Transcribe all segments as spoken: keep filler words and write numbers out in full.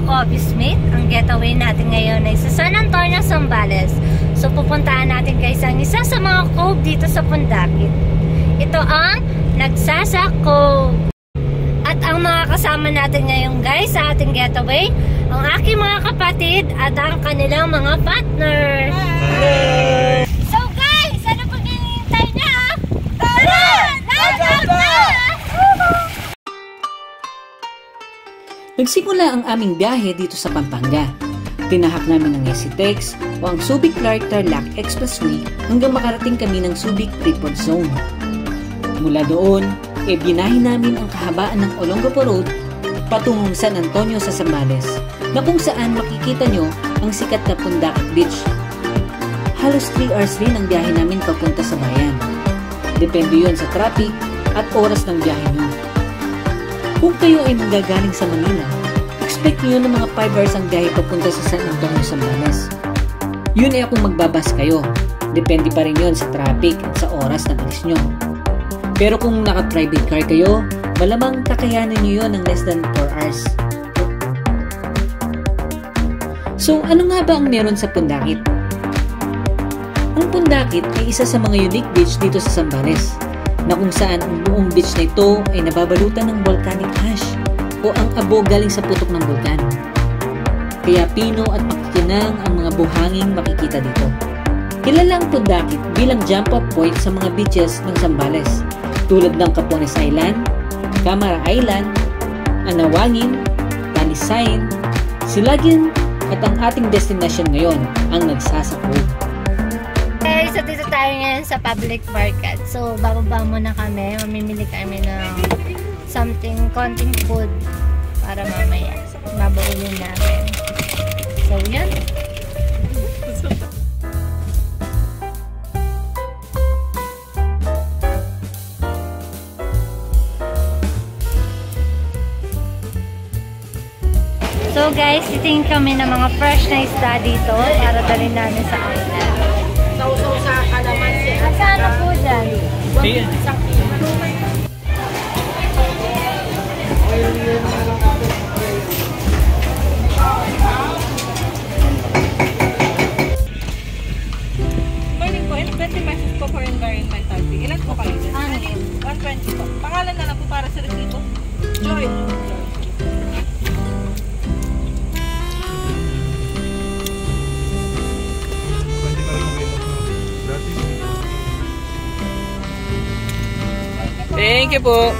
ka-Coves mate, ang getaway natin ngayon ay sa San Antonio Zambales. So pupuntahan natin guys ang isa sa mga cove dito sa Pundakit. Ito ang Nagsasa Cove. At ang mga kasama natin ngayon guys sa ating getaway, ang aking mga kapatid at ang kanilang mga partner. Hi! So guys, ano pang hinihintay niya? Tara! Nagap na! Nagsimula ang aming biyahe dito sa Pampanga. Tinahak namin ang Esitex o ang Subic-Clark-Tarlac Expressway hanggang makarating kami ng Subic-Freeport Zone. Mula doon, e binahin namin ang kahabaan ng Olongapo Road patungong San Antonio sa Zambales, na kung saan makikita nyo ang sikat na Pundakit Beach. Halos three hours rin ang biyahe namin papunta sa bayan. Depende yun sa traffic at oras ng biyahe nyo. Kung kayo ay magagaling sa Manila, expect nyo na mga five hours ang biyahe papunta sa San Antonio Zambales. Yun ay kung magbabas kayo. Depende pa rin yun sa traffic at sa oras ng alis nyo. Pero kung naka-private car kayo, malamang kakayanin nyo yun ng less than four hours. So, ano nga ba ang meron sa Pundakit? Ang Pundakit ay isa sa mga unique beach dito sa Zambales, na kung saan ang buong beach na ito ay nababalutan ng volcanic ash o ang abo galing sa putok ng bulkan. Kaya pino at makikinang ang mga buhanging makikita dito. Kilala ang Pundakit bilang jump-off point sa mga beaches ng Zambales, tulad ng Capones Island, Camara Island, Anawangin, Tanisain, Silagin, at ang ating destination ngayon, ang Nagsasa Cove. Okay, so dito tayo ngayon sa public market. So, bababa muna kami. Mamimili kami ng something, konting food para mamaya mabaulin namin. So, yun. So guys, titingin kami ng mga fresh na isda dito para dalhin namin sa island. Sausaw sa kalamansi. Magkano po dyan? Isang kilo. Morning po, twenty pesos po for environmental fee. Ilan po kayo dyan? Ano? one twenty po. Pangalan na lang po para sa resibo. Joy. Thank you po.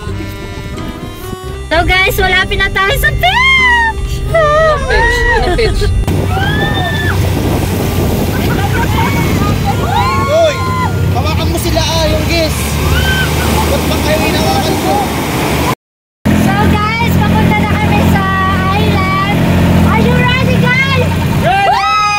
So guys, malapit na tayo sa beach! Ano beach? Ano beach? Hoy! Hawakan mo sila ah, yung guys! Ba't ba kayo hinawakan ko? So guys, papunta na kami sa island! Are you ready guys? Ready!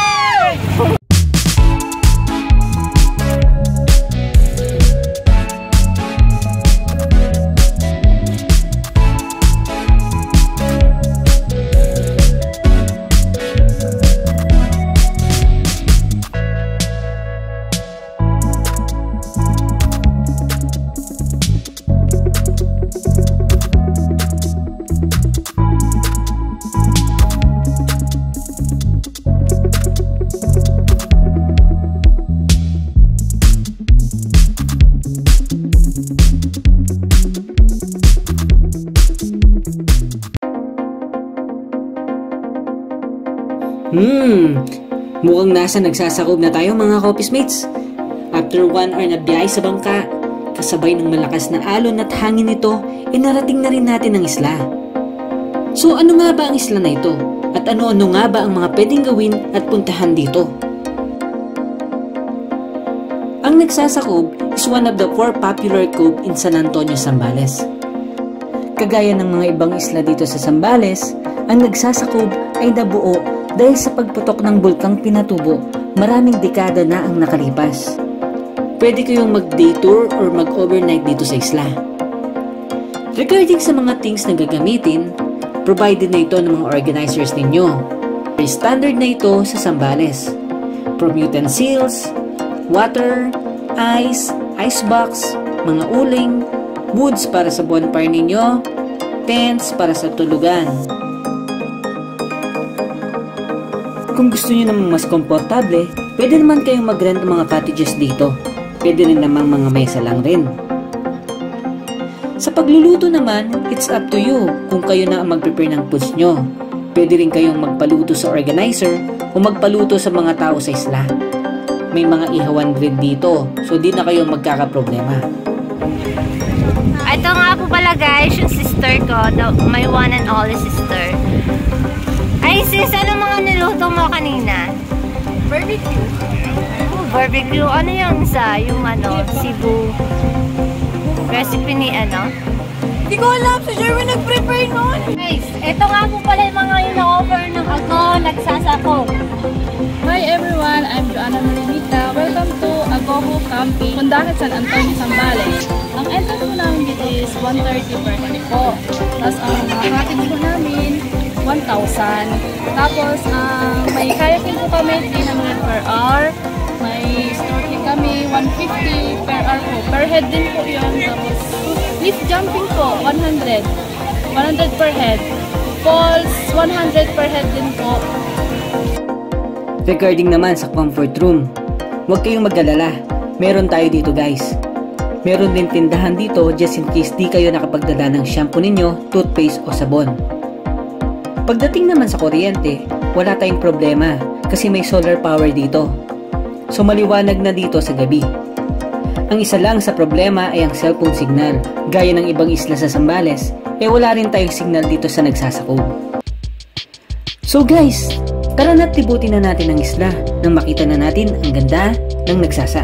Hmm, mukhang nasa Nagsasa Cove na tayo mga Coves mates. After one hour na biyahe sa bangka, kasabay ng malakas na alon at hangin nito, inarating na rin natin ang isla. So ano nga ba ang isla na ito? At ano-ano nga ba ang mga pwedeng gawin at puntahan dito? Ang Nagsasa Cove is one of the four popular cove in San Antonio Zambales. Kagaya ng mga ibang isla dito sa Zambales, ang Nagsasa Cove ay nabuo dahil sa pagputok ng bulkang Pinatubo, maraming dekada na ang nakalipas. Pwede kayong mag-day tour or mag-overnight dito sa isla. Regarding sa mga things na gagamitin, provided na ito ng mga organizers ninyo. Standard na ito sa Zambales. From utensils, water, ice, icebox, mga uling, woods para sa bonfire ninyo, tents para sa tulugan. kung gusto nyo namang mas komportable, pwede naman kayong mag-rent ng mga cottages dito. Pwede rin namang mga mesa lang rin. Sa pagluluto naman, it's up to you kung kayo na ang mag-prepare ng foods nyo. Pwede rin kayong magpaluto sa organizer o magpaluto sa mga tao sa isla. May mga ihawan rin dito, so di na kayo magkakaproblema. Ito nga po pala guys, yung sister ko, the, my one and only sister. Ay sis, ano mga niluto mo kanina? Barbecue. Oh, barbecue. Ano yung isa? Yung ano, Cebu recipe ni ano? Hindi ko alam, si Sherwin nag-prepare nun. Guys, ito nga po pala yung mga ino-offer ng ako, Nagsasa Cove. Hi everyone, I'm Joanna Marinita. Welcome to Agogo Camping, Pundahan San Antonio Zambales. Ang entrance po namin dito is one thirty per head po. Tapos ang mga cottage po namin, one thousand. Tapos uh, may kayaking po kami, three hundred per hour. May snorkeling kami, one fifty per hour po. Per head din po yun. Tapos cliff jumping po, one hundred. one hundred per head. Falls, one hundred per head din po. Regarding naman sa comfort room, huwag kayong mag-alala. Meron tayo dito guys. Meron din tindahan dito just in case di kayo nakapagdala ng shampoo ninyo, toothpaste o sabon. Pagdating naman sa kuryente, wala tayong problema kasi may solar power dito. So maliwanag na dito sa gabi. Ang isa lang sa problema ay ang cellphone signal. Gaya ng ibang isla sa Zambales, eh wala rin tayong signal dito sa Nagsasa Cove. So guys, tara na't tibutin na natin ang isla nang makita na natin ang ganda ng Nagsasa.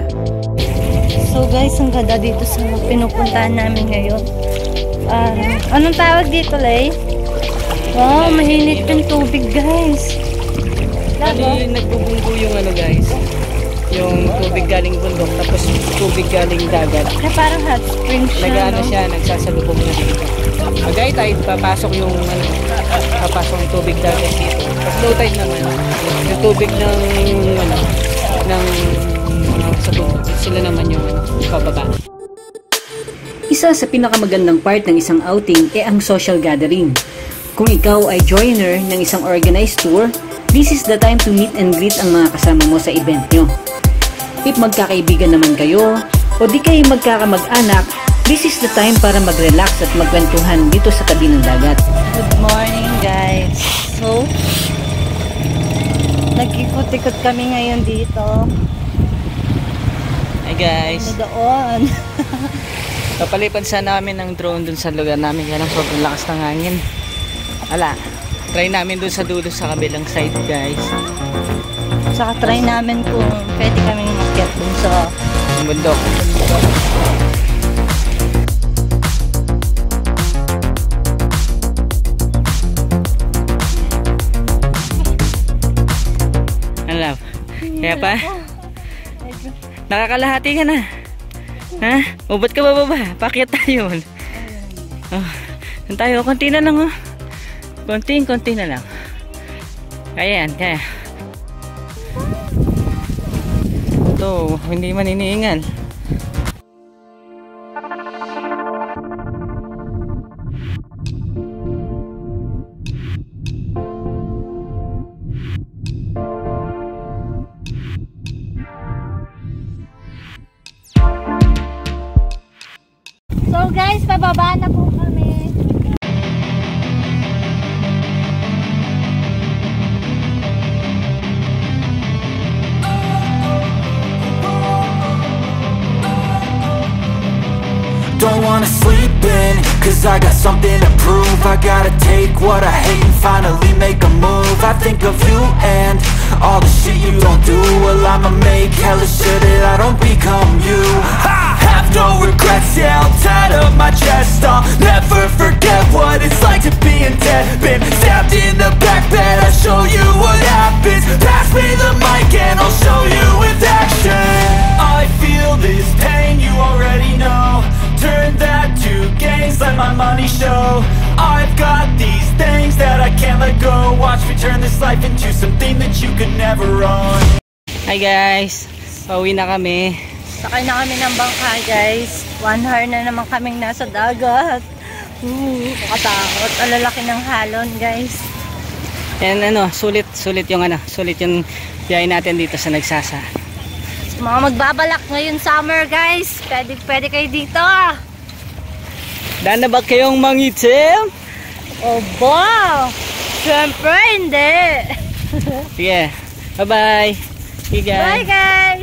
So guys, ang ganda dito sa pinupuntahan namin ngayon. Um, anong tawag dito, Lay? Wow, mahinit yung tubig guys. Bali, nagbubunggo yung ano guys, yung tubig galing bundok tapos tubig galing dagat. Na parang hot spring siya, Nag-ano no? siya, nagsasalubong na dito. Magay tayo, papasok yung ano, papasok yung tubig dagat dito. Tapos low tide naman, yung tubig ng ano, ng sa tubig, sila naman yung ano, pababa. Isa sa pinakamagandang part ng isang outing ay ang social gathering. Kung ikaw ay joiner ng isang organized tour, this is the time to meet and greet ang mga kasama mo sa event nyo. If magkakaibigan naman kayo, o di kayo magkakamag-anak, this is the time para mag-relax at magkwentuhan dito sa tabi ng dagat. Good morning guys. So, nag-ikot-ikot kami ngayon dito. Hi guys. Ano doon? Papalipad sana namin ng drone dun sa lugar namin, kaya lang sobrang lakas ng hangin. Ala, try namin dun sa dulo sa kabilang side guys. Saka try namin kung pwede kaming makyat dun sa bundok. Ala, kaya pa? Nakakalahati ka na. Ha? O ba't ka bababa? Pakyat tayo. Oh, yan tayo, konti na lang oh. Konting, konti na lang. Kaya yan, kaya. Ito, hindi man iniingal. So guys, pababa na po kami. Don't wanna sleep in, cause I got something to prove. I gotta take what I hate and finally make a move. I think of you and all the shit you don't do. Well, I'ma make hella sure that I don't become you. I have no regrets, yeah, I'll tie up my chest. I'll never forget what it's like to be in debt. Been stabbed in the back bed, I'll show you what happens. Pass me the mic and I'll show you with action. I feel this pain, you already know. Turn that to gains, let my money show. I've got these things that I can't let go. Watch me turn this life into something that you could never own. Hi guys, pauwi na kami. Sakay na kami ng bangka guys. One hour na naman kaming nasa dagat. Uh, nakatakot. Alalaki ng halon guys. And ano, sulit, sulit yung ano, sulit yung biyahe natin dito sa Nagsasa. Mga magbabalak ngayon summer guys, pwede, pwede kayo dito. Daan na ba kayong mangitim? Oba! Siyempre hindi. Sige, bye bye. Sige. Bye guys!